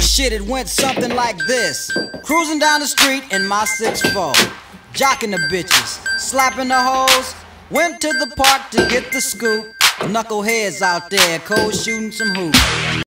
shit, it went something like this. Cruising down the street in my 6'4", jocking the bitches, slapping the hoes. Went to the park to get the scoop. Knuckleheads out there, cold shooting some hoops.